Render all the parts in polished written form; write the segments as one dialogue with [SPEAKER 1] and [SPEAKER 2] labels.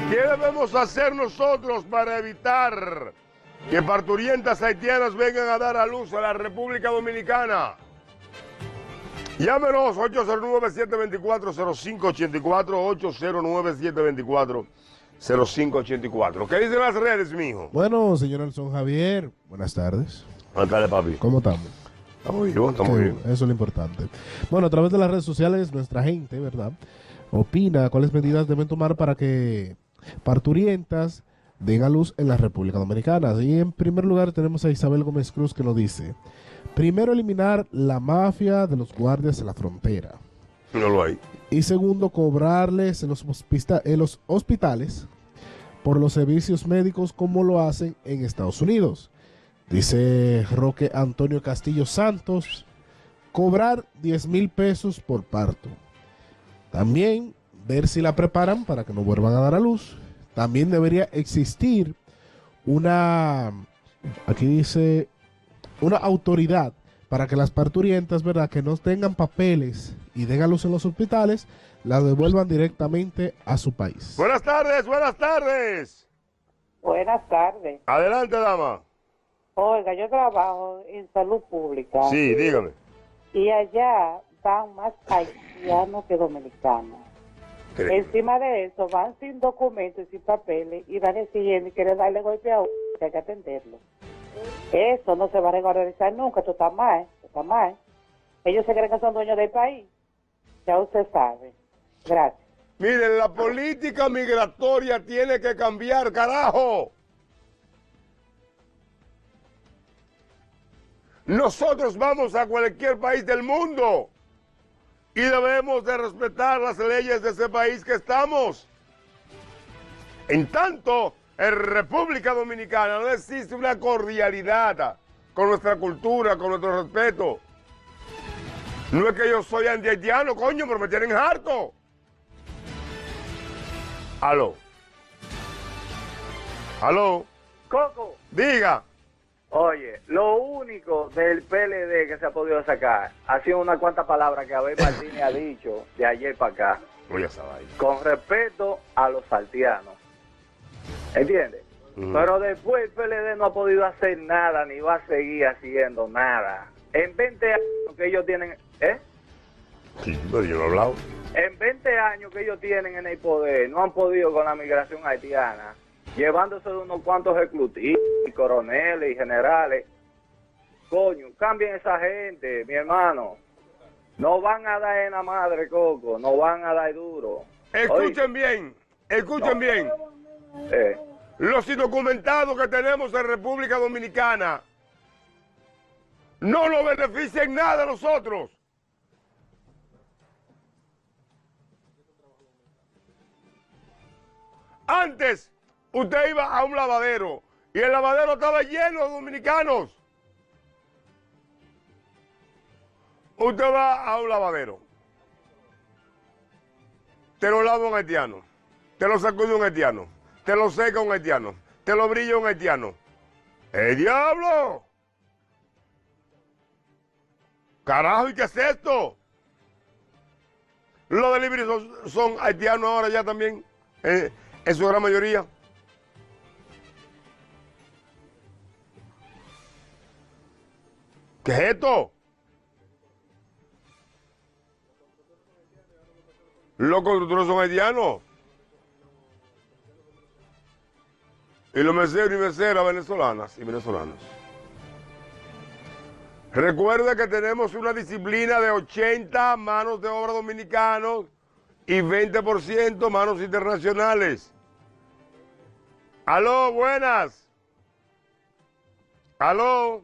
[SPEAKER 1] ¿Qué debemos hacer nosotros para evitar que parturientas haitianas vengan a dar a luz a la República Dominicana? Llámenos 809-724-0584, 809-724-0584. ¿Qué dicen las redes, mijo?
[SPEAKER 2] Bueno, señor Nelson Javier, buenas tardes.
[SPEAKER 1] Buenas tardes, papi.
[SPEAKER 2] ¿Cómo estamos?
[SPEAKER 1] Estamos bien, estamos bien.
[SPEAKER 2] Eso es lo importante. Bueno, a través de las redes sociales, nuestra gente, ¿verdad?, opina cuáles medidas deben tomar para que parturientas den a luz en la República Dominicana. Y en primer lugar tenemos a Isabel Gómez Cruz, que nos dice: primero, eliminar la mafia de los guardias en la frontera.
[SPEAKER 1] No lo hay.
[SPEAKER 2] Y segundo, cobrarles en los hospitales por los servicios médicos como lo hacen en Estados Unidos. Dice Roque Antonio Castillo Santos: cobrar 10,000 pesos por parto. También ver si la preparan para que no vuelvan a dar a luz. También debería existir aquí dice, una autoridad para que las parturientas, ¿verdad?, que no tengan papeles y den a luz en los hospitales, las devuelvan directamente a su país.
[SPEAKER 1] Buenas tardes, buenas tardes.
[SPEAKER 3] Buenas tardes.
[SPEAKER 1] Adelante, dama.
[SPEAKER 3] Oiga, yo trabajo en salud pública.
[SPEAKER 1] Sí, dígame.
[SPEAKER 3] Y allá van más haitianos que dominicanos. Encima de eso, van sin documentos y sin papeles y van exigiendo y quieren darle golpe a uno, que hay que atenderlo. Eso no se va a regularizar nunca, esto está mal, está mal. Ellos se creen que son dueños del país. Ya usted sabe. Gracias.
[SPEAKER 1] Miren, la política migratoria tiene que cambiar, carajo. Nosotros vamos a cualquier país del mundo y debemos de respetar las leyes de ese país que estamos. En tanto, en República Dominicana no existe una cordialidad con nuestra cultura, con nuestro respeto. No es que yo soy anti-haitiano, coño, pero me tienen harto. Aló. Aló.
[SPEAKER 4] Coco,
[SPEAKER 1] Diga.
[SPEAKER 4] oye, lo único del PLD que se ha podido sacar ha sido unas cuantas palabras que Abel Martínez ha dicho de ayer para acá,
[SPEAKER 1] Voy a saber.
[SPEAKER 4] con respeto a los saltianos. ¿Entiendes? Pero después el PLD no ha podido hacer nada, ni va a seguir haciendo nada. En 20 años que ellos tienen,
[SPEAKER 1] Sí, pero yo lo he hablado.
[SPEAKER 4] En 20 años que ellos tienen en el poder, no han podido con la migración haitiana, llevándose de unos cuantos reclutistas, y coroneles y generales. Coño, cambien esa gente, mi hermano. No van a dar en la madre, Coco, no van a dar duro.
[SPEAKER 1] Escuchen bien, escuchen bien. Los indocumentados que tenemos en República Dominicana no nos benefician nada a nosotros. Antes, usted iba a un lavadero y el lavadero estaba lleno de dominicanos. Usted va a un lavadero, te lo lava un haitiano, te lo sacude un haitiano, te lo seca un haitiano, te lo brilla un haitiano. ¡El diablo! Carajo, ¿y qué es esto? Los delivery son haitianos ahora ya también, en su gran mayoría. ¿Qué es esto? Los constructores son haitianos. Y los meseros y meseras venezolanas y venezolanos. Recuerda que tenemos una disciplina de 80 manos de obra dominicanos y 20% manos internacionales. Aló, buenas. Aló.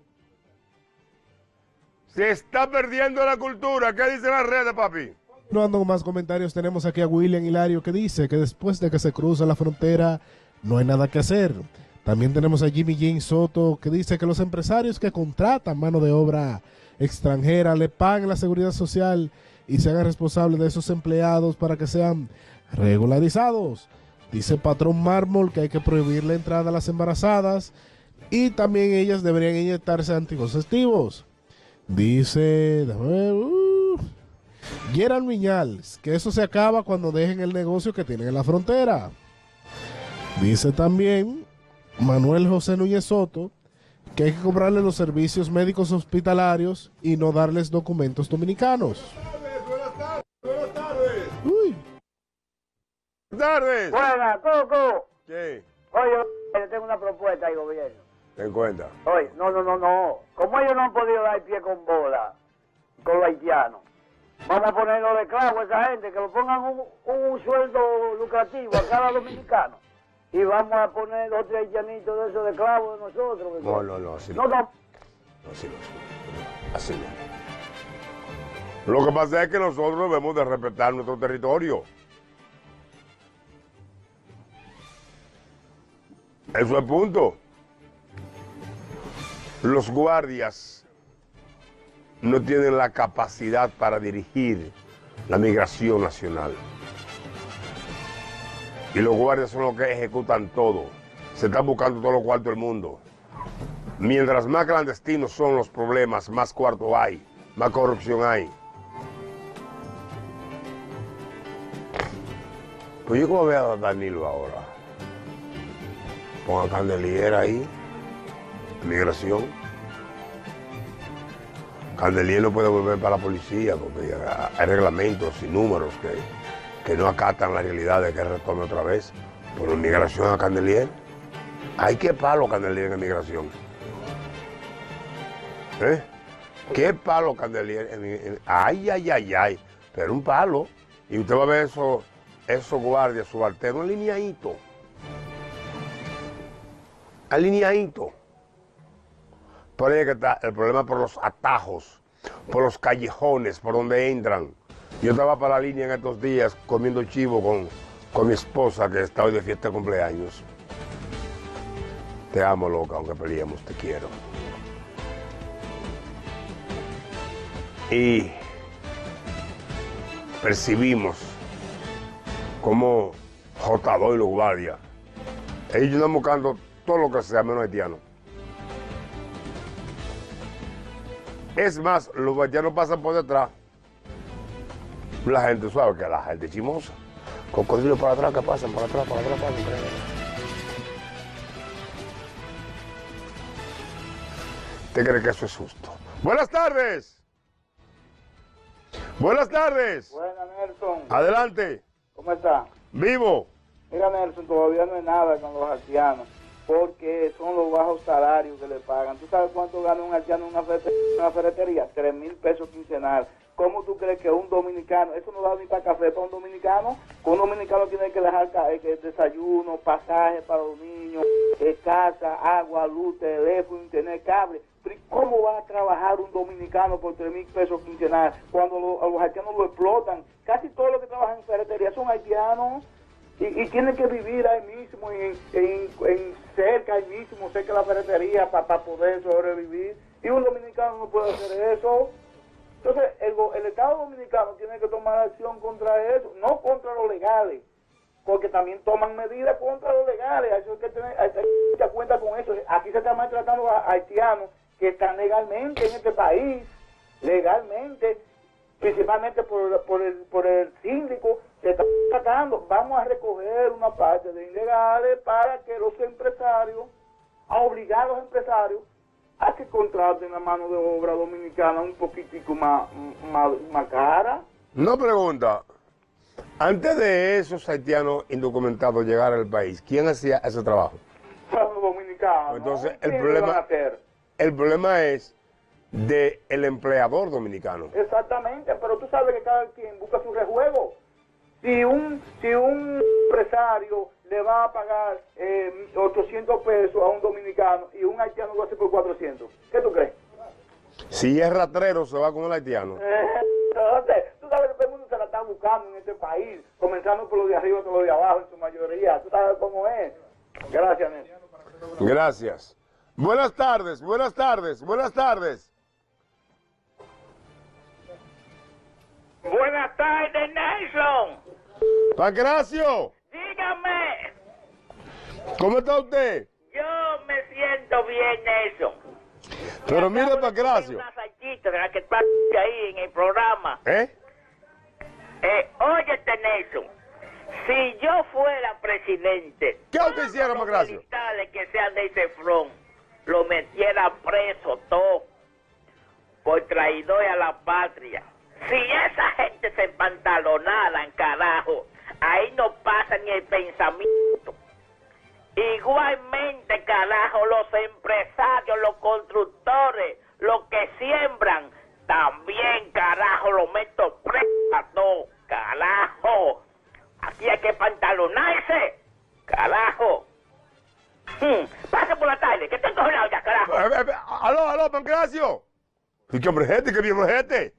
[SPEAKER 1] Se está perdiendo la cultura. ¿Qué dice la red, papi?
[SPEAKER 2] No ando con más comentarios. Tenemos aquí a William Hilario, que dice que después de que se cruza la frontera no hay nada que hacer. También tenemos a Jimmy James Soto, que dice que los empresarios que contratan mano de obra extranjera le paguen la seguridad social y se hagan responsables de esos empleados para que sean regularizados. Dice Patrón Mármol que hay que prohibir la entrada a las embarazadas y también ellas deberían inyectarse anticonceptivos. Dice Gerald Viñals que eso se acaba cuando dejen el negocio que tienen en la frontera. Dice también Manuel José Núñez Soto que hay que cobrarle los servicios médicos hospitalarios y no darles documentos dominicanos.
[SPEAKER 1] Buenas tardes.
[SPEAKER 2] Uy.
[SPEAKER 1] Buenas tardes.
[SPEAKER 5] Buena, Coco.
[SPEAKER 1] ¿Qué?
[SPEAKER 5] Oye, yo tengo una propuesta al gobierno.
[SPEAKER 1] Ten cuenta.
[SPEAKER 5] Oye, no. Como ellos no han podido dar pie con bola con los haitianos, vamos a ponerlo de clavo a esa gente, que lo pongan un sueldo lucrativo a cada dominicano. Y vamos a poner otro haitianito de esos de clavo de nosotros.
[SPEAKER 1] No, así
[SPEAKER 5] no.
[SPEAKER 1] Así no. Lo que pasa es que nosotros debemos de respetar nuestro territorio. Eso es el punto. Los guardias no tienen la capacidad para dirigir la migración nacional. Y los guardias son los que ejecutan todo. Se están buscando todos los cuartos del mundo. Mientras más clandestinos son los problemas, más cuarto hay, más corrupción hay. Pues yo como veo a Danilo ahora, ponga Candelier ahí, migración. Candelier no puede volver para la policía porque hay reglamentos y números que no acatan la realidad de que retome otra vez. Por migración a Candelier. Hay que palo Candelier en migración. ¿Qué palo Candelier? Ay. Pero un palo. Y usted va a ver esos guardias subalternos alineaditos. Alineadito. Por ahí que está el problema por los atajos, por los callejones, por donde entran. Yo estaba para la línea en estos días comiendo chivo con mi esposa que está hoy de fiesta de cumpleaños. Te amo, loca, aunque peleemos, te quiero. Y percibimos como J2 y los guardias, ellos están buscando todo lo que sea menos haitiano. Es más, los haitianos pasan por detrás. La gente sabe que la gente chimosa. Cocodrilo para atrás, que pasan, para atrás, pasan. ¿Usted cree que eso es justo? ¡Buenas tardes! ¡Buenas tardes!
[SPEAKER 5] Buena, Nelson.
[SPEAKER 1] Adelante.
[SPEAKER 5] ¿Cómo está?
[SPEAKER 1] ¡Vivo!
[SPEAKER 5] Mira, Nelson, todavía no es nada con los haitianos, porque son los bajos salarios que le pagan. ¿Tú sabes cuánto gana un haitiano en una ferretería? 3,000 pesos quincenal. ¿Cómo tú crees que un dominicano, eso no da ni para café para un dominicano? Que un dominicano tiene que dejar desayuno, pasaje para los niños, casa, agua, luz, teléfono, internet, cable. Pero ¿cómo va a trabajar un dominicano por 3,000 pesos quincenal cuando los haitianos lo explotan? Casi todos los que trabajan en ferretería son haitianos. Y tienen que vivir ahí mismo, cerca de la ferretería para poder sobrevivir. Y un dominicano no puede hacer eso. Entonces, el Estado Dominicano tiene que tomar acción contra eso, no contra los legales, porque también toman medidas contra los legales. Hay que tener cuenta con eso. Aquí se está maltratando a haitianos que están legalmente en este país, legalmente, principalmente por el síndico. Se está tratando, vamos a recoger una parte de ilegales para que los empresarios, a obligar a los empresarios a que contraten la mano de obra dominicana un poquitico más cara.
[SPEAKER 1] Una pregunta. Antes de esos haitianos indocumentados llegar al país, ¿quién hacía ese trabajo?
[SPEAKER 5] Los dominicanos.
[SPEAKER 1] Entonces,
[SPEAKER 5] ¿no?
[SPEAKER 1] el problema es del empleador dominicano.
[SPEAKER 5] Exactamente, pero tú sabes que cada quien busca su rejuego. Si un empresario le va a pagar 800 pesos a un dominicano y un haitiano lo hace por 400, ¿qué tú crees?
[SPEAKER 1] Si es ratrero, se va con el haitiano.
[SPEAKER 5] Entonces, tú sabes que todo el mundo se la está buscando en este país, comenzando por los de arriba, por los de abajo, en su mayoría. Tú sabes cómo es. Gracias, Nelson.
[SPEAKER 1] Gracias. Buenas tardes. Buenas tardes,
[SPEAKER 6] Nelson.
[SPEAKER 1] Pancracio,
[SPEAKER 6] Dígame.
[SPEAKER 1] ¿cómo está usted?
[SPEAKER 6] Yo me siento bien, Nelson.
[SPEAKER 1] Pero mire, Pancracio.
[SPEAKER 6] Una salchita de la que está ahí en el programa.
[SPEAKER 1] ¿Eh?
[SPEAKER 6] Óyete, Nelson. Si yo fuera presidente,
[SPEAKER 1] ¿Qué usted hiciera,
[SPEAKER 6] los
[SPEAKER 1] Pancracio?
[SPEAKER 6] militares que sean de ese front, lo metiera preso todo por traidor a la patria. Si esa gente se empantalonara, carajo, ahí no pasa ni el pensamiento. Igualmente, carajo, los empresarios, los constructores, los que siembran, también, carajo, lo meto preso a todo, carajo. Aquí hay que pantalonarse, carajo. Pase por la tarde, que estoy cojonado ya, carajo.
[SPEAKER 1] Aló, Pancracio. ¿Y qué hombre gente? ¿Qué viejo gente?